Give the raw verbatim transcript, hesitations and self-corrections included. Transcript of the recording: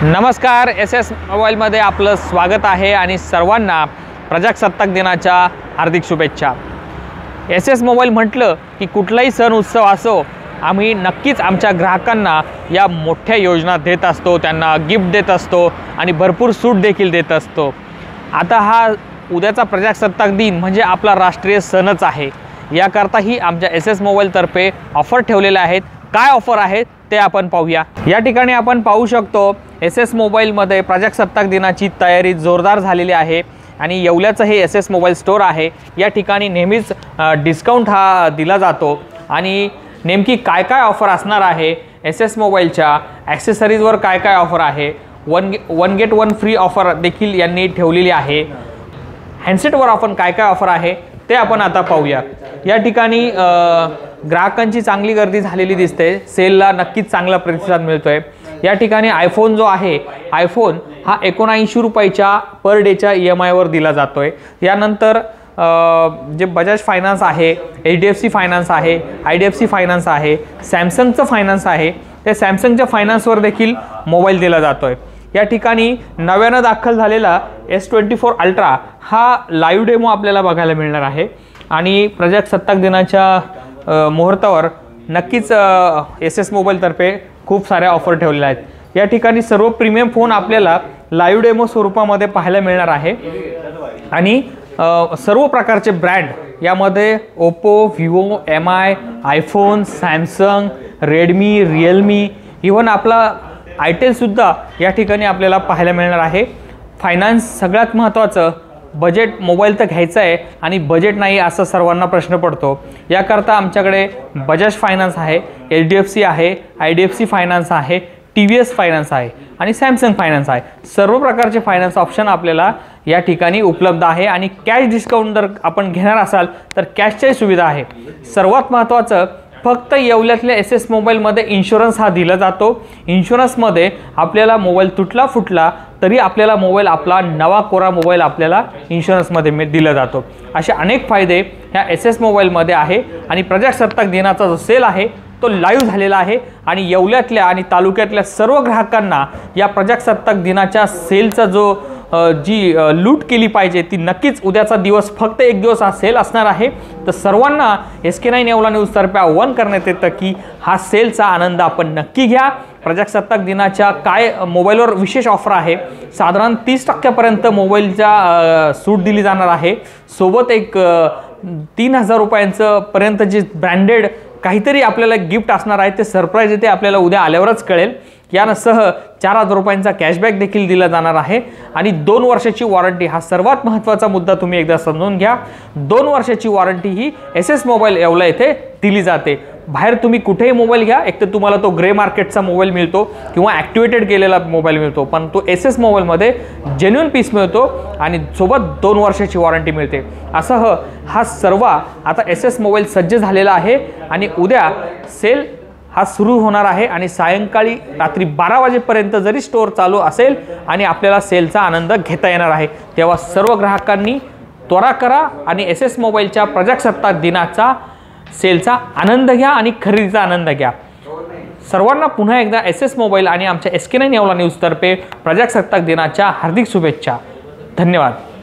नमस्कार, S S मोबाईलमध्ये आपलं स्वागत आहे आणि सर्वांना प्रजासत्ताक दिनाच्या हार्दिक शुभेच्छा। एस एस मोबाईल म्हटलं की कुठलाही सण उत्सव असो, आम्ही नक्कीच आमच्या ग्राहकांना या मोठ्या योजना देत असतो, त्यांना गिफ्ट देत असतो आणि भरपूर सूट देखील देत असतो। आता हा उद्याचा प्रजासत्ताक दिन म्हणजे आपला राष्ट्रीय सणच आहे। याकरताही आमच्या एस एस मोबाईलतर्फे ऑफर ठेवलेल्या आहेत। काय ऑफर आहेत ते आपण पाहूया। या ठिकाणी आपण पाहू शकतो एस एस मोबाईलमध्ये प्रजासत्ताक दिनाची तयारी जोरदार झालेली आहे आणि येवल्याचं हे एस एस मोबाईल स्टोर आहे। या ठिकाणी नेहमीच डिस्काउंट हा दिला जातो आणि नेमकी काय काय ऑफर असणार आहे, एस एस मोबाईलच्या ॲक्सेसरीजवर काय काय ऑफर आहे, one get one get one free offer देखील यांनी ठेवलेली आहे। हँडसेटवर आपण काय काय ऑफर आहे ते आपण आता पाहूया। या ठिकाणी ग्राहकांची चांगली गर्दी झालेली दिसते, सेलला नक्कीच चांगला प्रतिसाद मिळतोय। या ठिकाणी आयफोन जो आहे, आयफोन हा एकोणऐंशी रुपयाच्या पर डेच्या ई एम आयवर दिला जातोय। यानंतर जे बजाज फायनान्स आहे, H D F C finance आहे, I D F C finance आहे, सॅमसंगचं फायनान्स आहे, त्या सॅमसंगच्या फायनान्सवर देखील मोबाईल दिला जातोय। या ठिकाणी नव्यानं दाखल झालेला एस ट्वेंटी फोर अल्ट्रा हा लाईव्ह डेमो आपल्याला बघायला मिळणार आहे आणि प्रजासत्ताक दिनाच्या मुहूर्तावर नक्कीच एस एस मोबाईलतर्फे खूप साऱ्या ऑफर ठेवलेल्या आहेत। या ठिकाणी सर्व प्रीमियम फोन आपल्याला लाईव्ह डेमो स्वरूपामध्ये पाहायला मिळणार आहे आणि सर्व प्रकारचे ब्रँड यामध्ये Oppo, Vivo, M I, iPhone, Samsung, Redmi, Realme, even आपला आयटेलसुद्धा या ठिकाणी आपल्याला पाहायला मिळणार आहे। फायनान्स सगळ्यात महत्त्वाचं, बजेट मोबाईल तर घ्यायचा आहे आणि बजेट नाही असं सर्वांना प्रश्न पडतो। याकरता आमच्याकडे बजाज फायनान्स आहे, एच डी एफ सी आहे, I D F C finance आहे, टी व्ही एस फायनान्स आहे आणि सॅमसंग फायनान्स आहे। सर्व प्रकारचे फायनान्स ऑप्शन आपल्याला या ठिकाणी उपलब्ध आहे आणि कॅश डिस्काउंट जर आपण घेणार असाल तर कॅशची सुविधा आहे। सर्वात महत्त्वाचं, फक्त येवल्यातल्या एस एस मोबाईलमध्ये इन्शुरन्स हा दिला जातो। इन्शुरन्समध्ये आपल्याला मोबाईल तुटला फुटला तरी आपल्याला मोबाईल आपला नवा कोरा मोबाईल आपल्याला इन्शुरन्समध्ये दिला जातो। असे अनेक फायदे ह्या एस एस मोबाईलमध्ये आहे आणि प्रजासत्ताक दिनाचा जो सेल आहे तो लाईव्ह झालेला आहे आणि येवल्यातल्या आणि तालुक्यातल्या सर्व ग्राहकांना या प्रजासत्ताक दिनाच्या सेलचा जो जी लूट केली पाहिजे ती नक्कीच उद्याचा दिवस, फक्त एक दिवस हा सेल असणार आहे। तर सर्वांना एस के नाईन येवला न्यूजतर्फे आव्हान करण्यात येतं की हा सेलचा आनंद आपण नक्की घ्या। प्रजासत्ताक दिनाच्या काय मोबाईलवर विशेष ऑफर आहे, साधारण तीस टक्क्यापर्यंत मोबाईलच्या सूट दिली जाणार आहे। सोबत एक तीन हजार रुपयांचं पर्यंत जे ब्रँडेड काहीतरी आपल्याला गिफ्ट असणार आहे ते सरप्राईज येते आपल्याला उद्या आल्यावरच कळेल। यासह चार हजार रुपयांचा कॅशबॅक देखील दिला जाणार आहे आणि दोन वर्षाची वॉरंटी, हा सर्वात महत्त्वाचा मुद्दा तुम्ही एकदा समजून घ्या। दोन वर्षाची वॉरंटी ही एस एस मोबाईल येवला येथे दिली जाते। बाहेर तुम्ही कुठेही मोबाईल घ्या, एक तर तुम्हाला तो ग्रे मार्केटचा मोबाईल मिळतो किंवा ॲक्टिवेटेड केलेला मोबाईल मिळतो, पण तो एस एस मोबाईलमध्ये जेन्युइन पीस मिळतो आणि सोबत दोन वर्षाची वॉरंटी मिळते। असं हा सर्व आता एस एस मोबाईल सज्ज झालेला आहे आणि उद्या सेल हा सुरू होणार आहे आणि सायंकाळी रात्री बारा वाजेपर्यंत जरी स्टोअर चालू असेल आणि आपल्याला सेलचा आनंद घेता येणार आहे। तेव्हा सर्व ग्राहकांनी त्वरा करा आणि एस एस मोबाईलच्या प्रजासत्ताक दिनाचा सेलचा आनंद घ्या आणि खरेदीचा आनंद घ्या। सर्वांना पुन्हा एकदा एस एस मोबाईल आणि आमच्या एस के नाईन येवला न्यूजतर्फे प्रजासत्ताक दिनाच्या हार्दिक शुभेच्छा। धन्यवाद।